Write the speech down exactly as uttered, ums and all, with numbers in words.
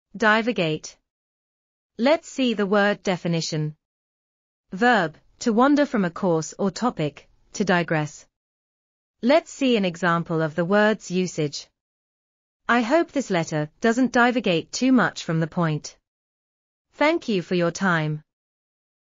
Divagate. Let's see the word definition. Verb, to wander from a course or topic, to digress. Let's see an example of the word's usage. I hope this letter doesn't divagate too much from the point. Thank you for your time.